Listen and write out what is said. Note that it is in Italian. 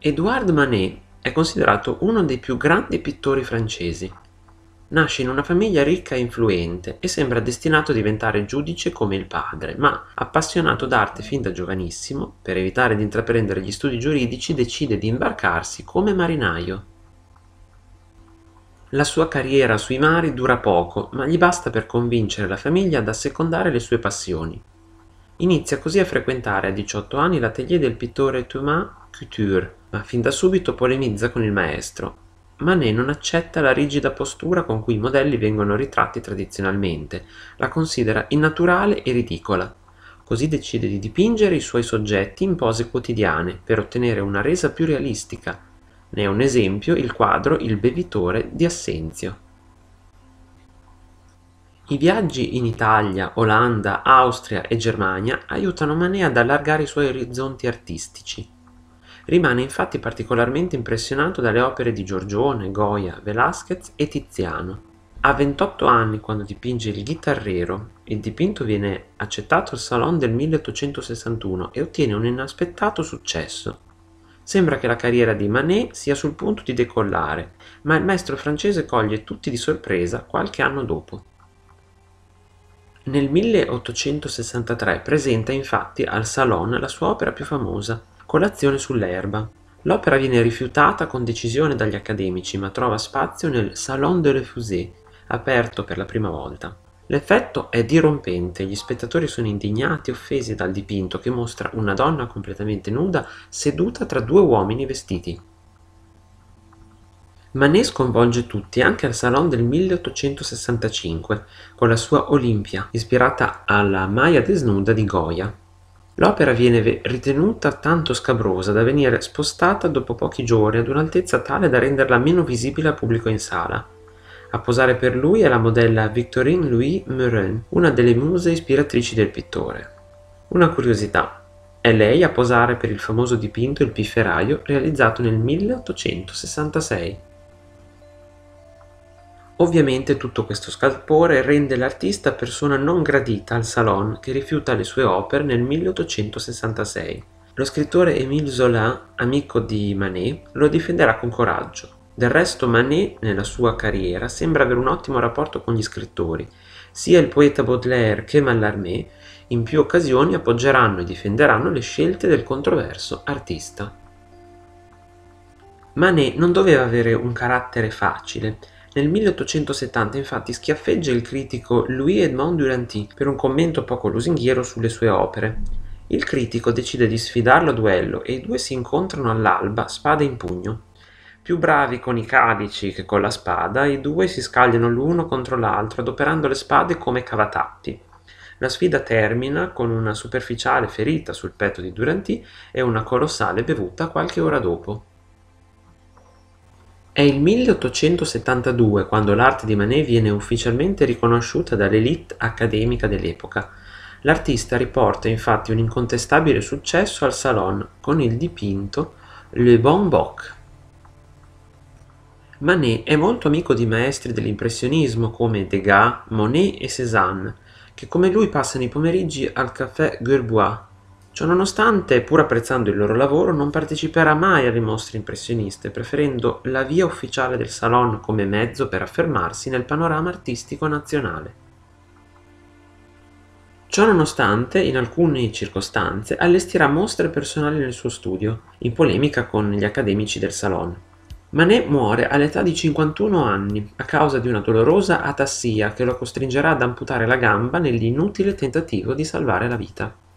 Édouard Manet è considerato uno dei più grandi pittori francesi. Nasce in una famiglia ricca e influente e sembra destinato a diventare giudice come il padre, ma appassionato d'arte fin da giovanissimo, per evitare di intraprendere gli studi giuridici decide di imbarcarsi come marinaio. La sua carriera sui mari dura poco, ma gli basta per convincere la famiglia ad assecondare le sue passioni. Inizia così a frequentare a 18 anni l'atelier del pittore Thomas Couture, ma fin da subito polemizza con il maestro. Manet non accetta la rigida postura con cui i modelli vengono ritratti tradizionalmente, la considera innaturale e ridicola. Così decide di dipingere i suoi soggetti in pose quotidiane per ottenere una resa più realistica. Ne è un esempio il quadro Il bevitore di Assenzio. I viaggi in Italia, Olanda, Austria e Germania aiutano Manet ad allargare i suoi orizzonti artistici. Rimane infatti particolarmente impressionato dalle opere di Giorgione, Goya, Velázquez e Tiziano. Ha 28 anni quando dipinge Il Ghitarrero. Il dipinto viene accettato al Salon del 1861 e ottiene un inaspettato successo. Sembra che la carriera di Manet sia sul punto di decollare, ma il maestro francese coglie tutti di sorpresa qualche anno dopo. Nel 1863 presenta infatti al Salon la sua opera più famosa, Colazione sull'erba. L'opera viene rifiutata con decisione dagli accademici, ma trova spazio nel Salon de Refusés, aperto per la prima volta. L'effetto è dirompente, gli spettatori sono indignati e offesi dal dipinto che mostra una donna completamente nuda seduta tra due uomini vestiti. Manet sconvolge tutti anche al Salon del 1865 con la sua Olimpia, ispirata alla Maya desnuda di Goya. L'opera viene ritenuta tanto scabrosa da venire spostata dopo pochi giorni ad un'altezza tale da renderla meno visibile al pubblico in sala. A posare per lui è la modella Victorine Louis Meurin, una delle muse ispiratrici del pittore. Una curiosità: è lei a posare per il famoso dipinto Il pifferaio realizzato nel 1866. Ovviamente tutto questo scalpore rende l'artista persona non gradita al Salon, che rifiuta le sue opere nel 1866. Lo scrittore Émile Zola, amico di Manet, lo difenderà con coraggio. Del resto Manet, nella sua carriera, sembra avere un ottimo rapporto con gli scrittori. Sia il poeta Baudelaire che Mallarmé in più occasioni appoggeranno e difenderanno le scelte del controverso artista. Manet non doveva avere un carattere facile. Nel 1870 infatti schiaffeggia il critico Louis-Edmond Duranty per un commento poco lusinghiero sulle sue opere. Il critico decide di sfidarlo a duello e i due si incontrano all'alba, spada in pugno. Più bravi con i calici che con la spada, i due si scagliano l'uno contro l'altro adoperando le spade come cavatappi. La sfida termina con una superficiale ferita sul petto di Duranty e una colossale bevuta qualche ora dopo. È il 1872 quando l'arte di Manet viene ufficialmente riconosciuta dall'élite accademica dell'epoca. L'artista riporta infatti un incontestabile successo al Salon con il dipinto Le Baumbach. Manet è molto amico di maestri dell'impressionismo come Degas, Monet e Cézanne, che come lui passano i pomeriggi al Café Gerbois. Ciononostante, pur apprezzando il loro lavoro, non parteciperà mai alle mostre impressioniste, preferendo la via ufficiale del Salon come mezzo per affermarsi nel panorama artistico nazionale. Ciononostante, in alcune circostanze, allestirà mostre personali nel suo studio, in polemica con gli accademici del Salon. Manet muore all'età di 51 anni a causa di una dolorosa atassia che lo costringerà ad amputare la gamba nell'inutile tentativo di salvare la vita.